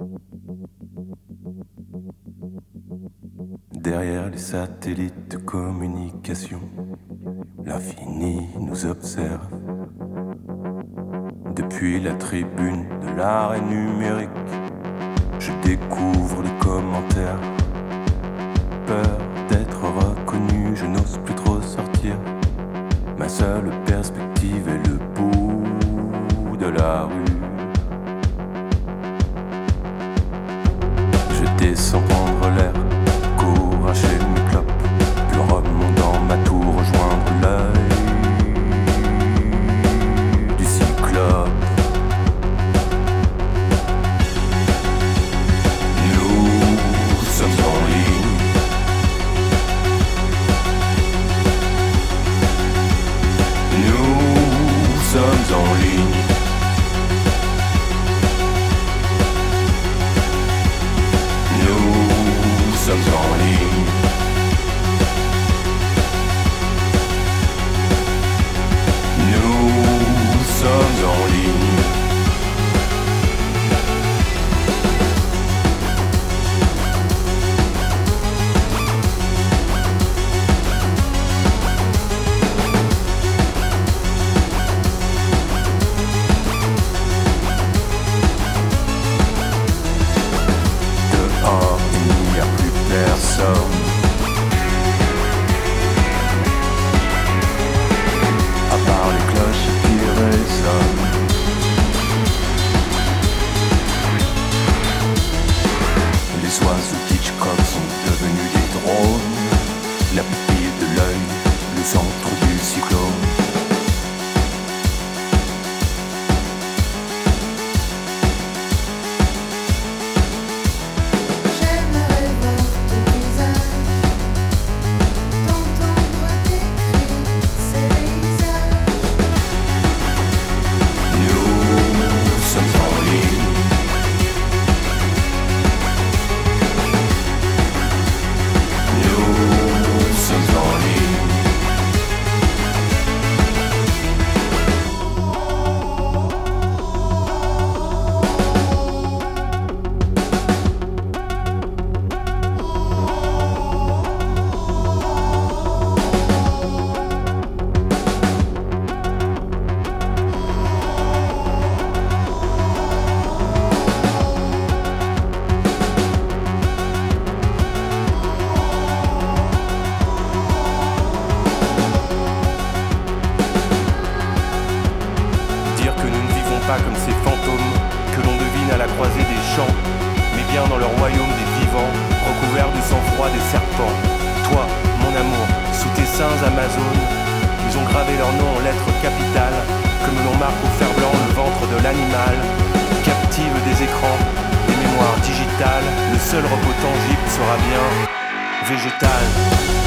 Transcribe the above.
Derrière les satellites de communication, l'infini nous observe. Depuis la tribune de l'arrêt numérique, je découvre les commentaires. Peur d'être reconnu, je n'ose plus trop sortir. Ma seule perspective est le bout de la rue. Je descends prendre l'air, cours acheter mes clopes, puis remonte dans ma tour rejoindre l'œil du cyclope. Nous sommes en ligne. Nous sommes en ligne. Nous sommes en ligne. Nous sommes en ligne. Dehors, il n'y a plus personne. À part les cloches qui résonnent. Les oiseaux d'Hitchcock sont devenus des drones. La pupille de l'œil, le centre du cyclone. J'aimerais voir ton visage, t'entendre décrire ces paysages. Nous sommes en ligne. Nous sommes en ligne. Dire que nous ne vivons pas comme ces fantômes que l'on devine à la croisée des champs, mais bien dans le royaume des vivants, recouverts du sang-froid des serpents. Toi, mon amour, sous tes seins Amazones, ils ont gravé leur nom en lettres capitales, comme l'on marque au fer blanc le ventre de l'animal. Captive des écrans, des mémoires digitales, le seul repos tangible sera bien végétal.